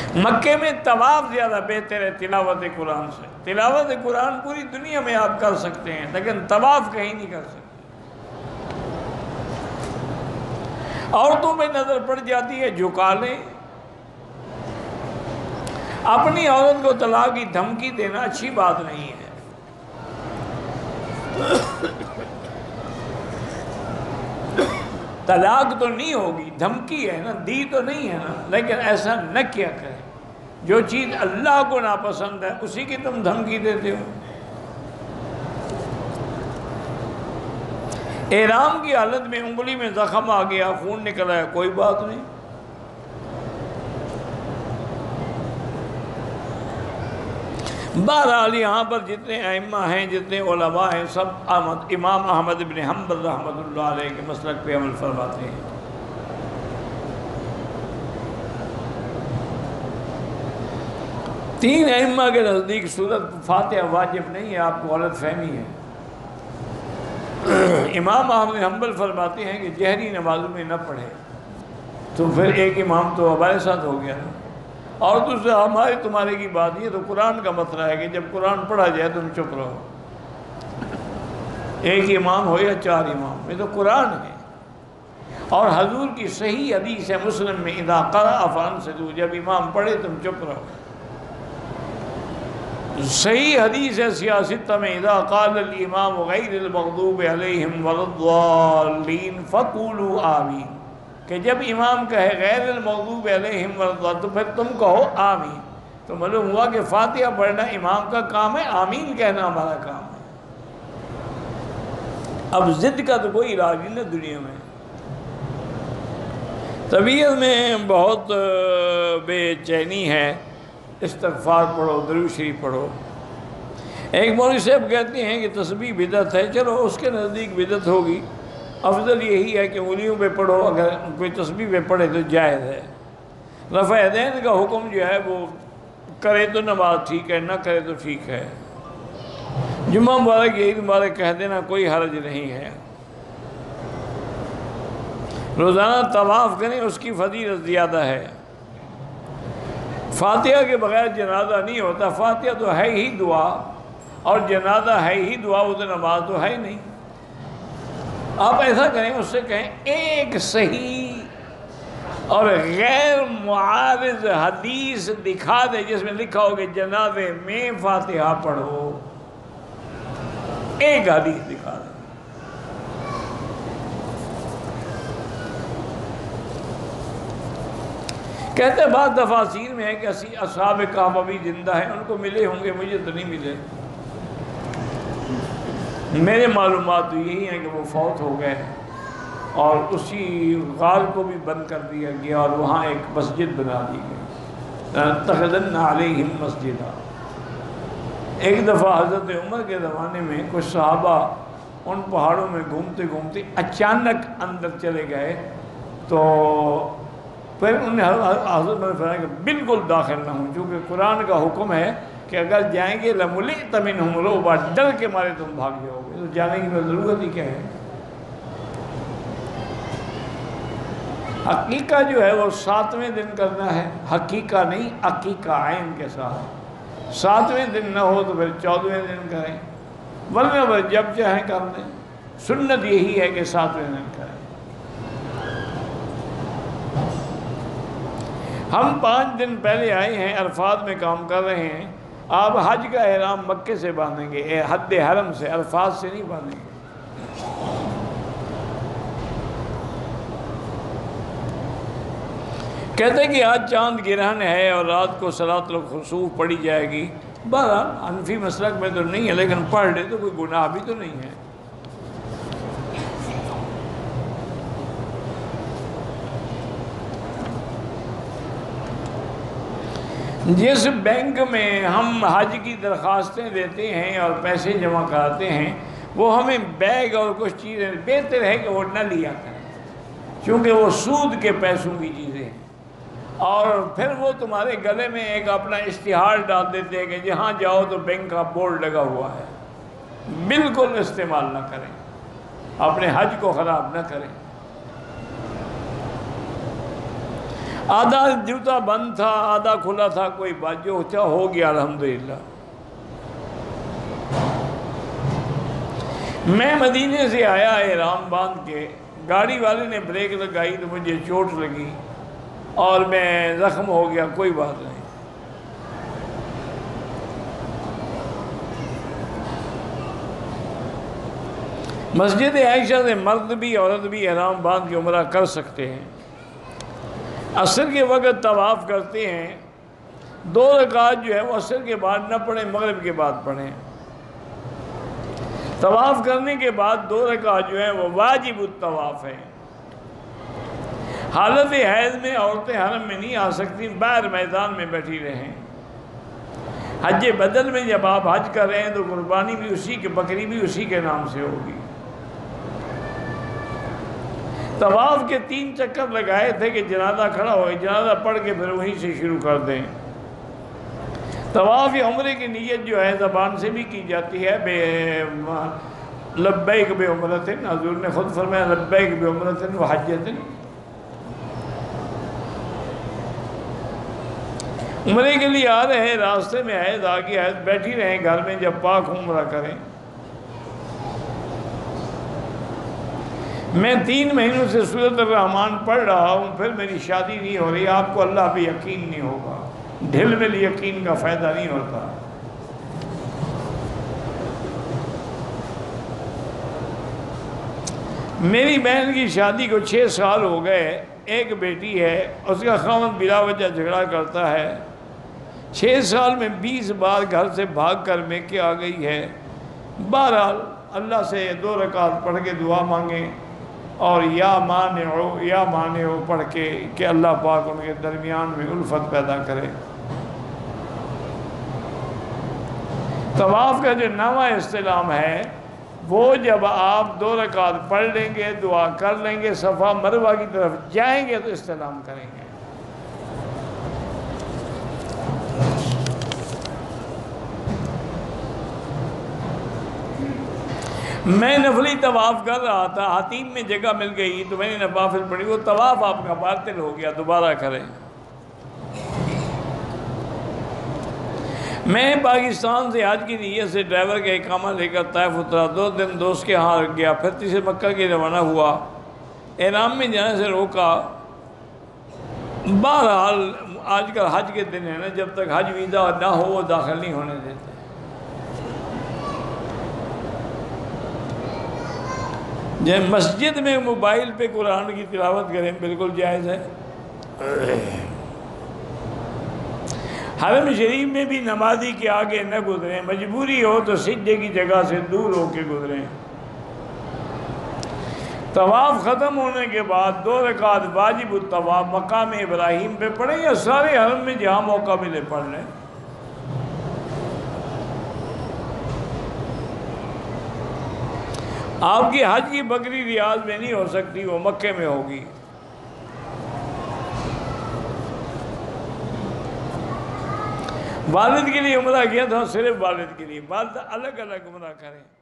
مکے میں طواف زیادہ بہتر ہے تلاوت قرآن سے۔ تلاوت قرآن پوری دنیا میں آپ کر سکتے ہیں، لیکن طواف کہیں نہیں کر سکتے۔ عورتوں پہ نظر پڑ جاتی ہے، جھکا لیں۔ اپنی عورت کو طلاق کی دھمکی دینا اچھی بات نہیں ہے۔ طلاق تو نہیں ہوگی، دھمکی ہے نا، دی تو نہیں ہے نا، لیکن ایسا نہ کیا کرے۔ جو چیز اللہ کو ناپسند ہے اسی کی تم دھمکی دیتے ہو۔ احرام کی حالت میں انگلی میں زخم آ گیا، خون نکل آیا، کوئی بات نہیں۔ بہرحال یہاں پر جتنے ائمہ ہیں، جتنے علماء ہیں، سب امام احمد بن حنبل رحمۃ اللہ علیہ کے مسلک پہ عمل فرماتے ہیں۔ تین ائمہ کے نزدیک سورۃ فاتحہ واجب نہیں ہے، آپ کو غلط فہمی ہے۔ امام احمد بن حنبل فرماتے ہیں کہ جہری نمازوں میں نہ پڑھے، تو پھر ایک امام تو ہمارے ساتھ ہو گیا نا۔ اور دوسرا ہمارے تمہارے کی بات، یہ تو قرآن کا مسئلہ ہے کہ جب قرآن پڑھا جائے تم چپ رہو۔ ایک امام ہو یا چار امام، یہ تو قرآن ہے۔ اور حضور کی صحیح حدیث ہے مسلم میں، اذا قرأ فانصتوا، جب امام پڑھے تم چپ رہو۔ صحیح حدیث ہے سیاست میں، اذا قال الامام غیر المغضوب علیہم ولا الضالین فقولوا آمین، کہ جب امام کہے غیر المغضوب علیہم ولا الضالین تو پھر تم کہو آمین۔ تو معلوم ہوا کہ فاتحہ پڑھنا امام کا کام ہے، آمین کہنا ہمارا کام ہے۔ اب ضد کا تو کوئی علاج نہیں نا دنیا میں۔ طبیعت میں بہت بے چینی ہے، استغفار پڑھو، درود شریف پڑھو۔ ایک مولوی صاحب کہتے ہیں کہ تسبیح بدعت ہے، چلو اس کے نزدیک بدعت ہوگی، افضل یہی ہے کہ انگلیوں پہ پڑھو، اگر کوئی تسبیح پہ پڑھے تو جائز ہے۔ رفع یدین کا حکم جو ہے وہ کرے تو نماز ٹھیک ہے، نہ کرے تو ٹھیک ہے۔ جمعہ مبارک عید مبارک کہہ دینا کوئی حرج نہیں ہے۔ روزانہ طواف کریں، اس کی فضیلت زیادہ ہے۔ فاتحہ کے بغیر جنازہ نہیں ہوتا، فاتحہ تو ہے ہی دعا، اور جنازہ ہے ہی دعا، وہ تو نماز تو ہے ہی نہیں۔ آپ ایسا کریں، اس سے کہیں ایک صحیح اور غیر معارض حدیث دکھا دے جس میں لکھا ہو کہ جنازے میں فاتحہ پڑھو، ایک حدیث دکھا دے۔ کہتے ہیں بعض تفاسیر میں ہے کہ اصحاب کہف ابھی زندہ ہیں، ان کو ملے ہوں گے، مجھے تو نہیں ملے۔ میرے معلومات تو یہی ہیں کہ وہ فوت ہو گئے، اور اسی غار کو بھی بند کر دیا گیا اور وہاں ایک مسجد بنا دی گئی، لَنَتَّخِذَنَّ عَلَيْهِمْ مَسْجِدًا۔ ایک دفعہ حضرت عمر کے زمانے میں کچھ صحابہ ان پہاڑوں میں گھومتے گھومتے اچانک اندر چلے گئے، تو پھر انہیں حضرت نے فرمایا کہ بالکل داخل نہ ہوں، چونکہ قرآن کا حکم ہے کہ اگر جائیں گے لَمُلِئْتَ مِنْهُمْ رُعْبًا، ڈر کے مارے تم بھاگ جاؤ گے، تو جانے کی ضرورت ہی کیا ہے۔ حقیقہ جو ہے وہ 7ویں دن کرنا ہے، حقیقہ نہیں، عقیقہ عین کے ساتھ۔ 7ویں دن نہ ہو تو پھر 14ویں دن کریں، ورنہ پھر جب چاہیں کر دیں۔ سنت یہی ہے کہ 7ویں دن کریں۔ ہم 5 دن پہلے آئے ہیں، عرفات میں کام کر رہے ہیں۔ آپ حج کا احرام مکے سے باندھیں گے، حد حرم سے، عرفات سے نہیں باندھیں گے۔ کہتے ہیں کہ آج چاند گرہن ہے اور رات کو صلاۃ الخسوف پڑھی جائے گی۔ بہرحال حنفی مسلک میں تو نہیں ہے، لیکن پڑھ لے تو کوئی گناہ بھی تو نہیں ہے۔ جس بینک میں ہم حج کی درخواستیں دیتے ہیں اور پیسے جمع کراتے ہیں، وہ ہمیں بیگ اور کچھ چیزیں، بہتر ہے کہ وہ نہ لیا کریں، کیونکہ وہ سود کے پیسوں کی چیزیں ہیں، اور پھر وہ تمہارے گلے میں ایک اپنا اشتہار ڈال دیتے ہیں کہ جہاں جاؤ تو بینک کا بورڈ لگا ہوا ہے۔ بالکل استعمال نہ کریں، اپنے حج کو خراب نہ کریں۔ آدھا جوتا بند تھا، آدھا کھلا تھا، کوئی بات جو ہو گیا الحمدللہ۔ میں مدینے سے آیا احرام باندھ کے، گاڑی والے نے بریک لگائی تو مجھے چوٹ لگی اور میں زخم ہو گیا، کوئی بات نہیں۔ مسجد عائشہ سے مرد بھی عورت بھی احرام باندھ کے عمرہ کر سکتے ہیں۔ عصر کے وقت طواف کرتے ہیں، 2 رکعت جو ہے وہ عصر کے بعد نہ پڑھیں، مغرب کے بعد پڑھیں۔ طواف کرنے کے بعد 2 رکعت جو ہے وہ واجب الطواف ہے۔ حالت حیض میں عورتیں حرم میں نہیں آ سکتی، باہر میدان میں بیٹھی رہیں۔ حج بدل میں جب آپ حج کر رہے ہیں تو قربانی بھی اسی کے، بکری بھی اسی کے نام سے ہوگی۔ طواف کے 3 چکر لگائے تھے کہ جنازہ کھڑا ہوئے، جنازہ پڑھ کے پھر وہیں سے شروع کر دیں۔ طواف عمرے کی نیت جو ہے زبان سے بھی کی جاتی ہے، لبیک بعمرۃ، حضور نے خود فرمایا لبیک بعمرۃ وحجۃ۔ عمرے کے لیے آ رہے ہیں، راستے میں حیض آ گئی، حیض بیٹھی رہیں گھر میں، جب پاک عمرہ کریں۔ میں 3 مہینوں سے سورۃ الرحمن پڑھ رہا ہوں، پھر میری شادی نہیں ہو رہی۔ آپ کو اللہ پہ یقین نہیں ہوگا، ڈھل مل یقین کا فائدہ نہیں ہوتا۔ میری بہن کی شادی کو 6 سال ہو گئے، ایک بیٹی ہے، اس کا خاوند بلا وجہ جھگڑا کرتا ہے۔ 6 سال میں 20 بار گھر سے بھاگ کر میکے آ گئی ہے۔ بہرحال اللہ سے 2 رکعت پڑھ کے دعا مانگیں اور یا مانعو پڑھ کے کہ اللہ پاک ان کے درمیان میں الفت پیدا کرے۔ طواف کا جو 9واں استلام ہے وہ جب آپ 2 رکعت پڑھ لیں گے، دعا کر لیں گے، صفا مروہ کی طرف جائیں گے تو استلام کریں گے۔ میں نفلی طواف کر رہا تھا، حتیم میں جگہ مل گئی تو میں نے نوافل پڑھی، وہ طواف آپ کا باطل ہو گیا، دوبارہ کریں۔ میں پاکستان سے حج کی نیت سے ڈرائیور کا اقامہ لے کر طائف اترا، 2 دن دوست کے ہاں رک گیا، پھر تیسرے مکہ کے روانہ ہوا۔ احرام میں جانے سے روکا۔ بہرحال آج کل حج کے دن ہے نا، جب تک حج ویزا نہ ہو وہ داخل نہیں ہونے دیتے۔ جب مسجد میں موبائل پہ قرآن کی تلاوت کریں بالکل جائز ہے۔ حرم شریف میں بھی نمازی کے آگے نہ گزریں، مجبوری ہو تو سجدے کی جگہ سے دور ہو کے گزریں۔ طواف ختم ہونے کے بعد 2 رکعت واجب الطواف مقام ابراہیم پہ پڑھیں یا سارے حرم میں جہاں موقع ملے پڑھ لیں۔ آپ کی حج کی بکری ریاض میں نہیں ہو سکتی، وہ مکے میں ہوگی۔ والد کے لیے عمرہ کیا تھا، صرف والد کے لیے، والد الگ الگ عمرہ کریں۔